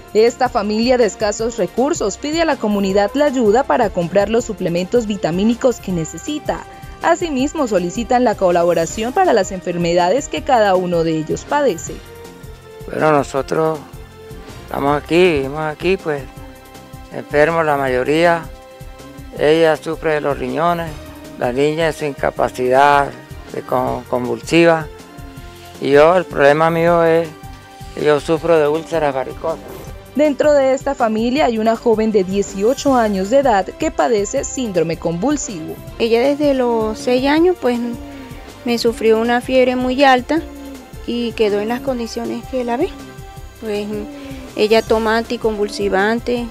Esta familia de escasos recursos pide a la comunidad la ayuda para comprar los suplementos vitamínicos que necesita. Asimismo, solicitan la colaboración para las enfermedades que cada uno de ellos padece. Bueno, nosotros estamos aquí, vivimos aquí, pues enfermos la mayoría. Ella sufre de los riñones, la niña de su incapacidad convulsiva. Y yo, el problema mío es que yo sufro de úlceras varicosas. Dentro de esta familia hay una joven de 18 años de edad que padece síndrome convulsivo. Ella desde los 6 años pues me sufrió una fiebre muy alta y quedó en las condiciones que la ve. Pues ella toma anticonvulsivante,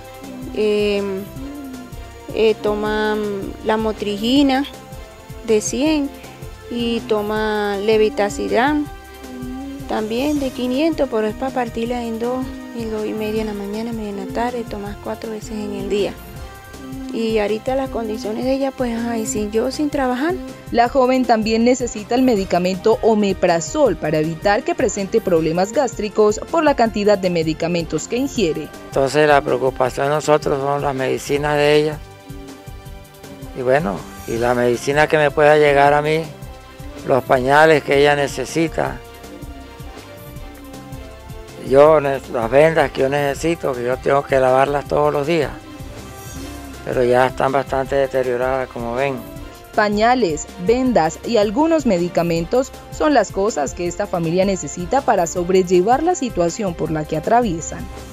toma la motrigina de 100 y toma levitacidran también de 500, pero es para partirla en 2 y media en la mañana, media en la tarde, tomas 4 veces en el día. Y ahorita las condiciones de ella, pues, sin trabajar. La joven también necesita el medicamento omeprazol para evitar que presente problemas gástricos por la cantidad de medicamentos que ingiere. Entonces la preocupación de nosotros son las medicinas de ella. Y bueno, y la medicina que me pueda llegar a mí, los pañales que ella necesita. Las vendas que yo necesito, que yo tengo que lavarlas todos los días, pero ya están bastante deterioradas, como ven. Pañales, vendas y algunos medicamentos son las cosas que esta familia necesita para sobrellevar la situación por la que atraviesan.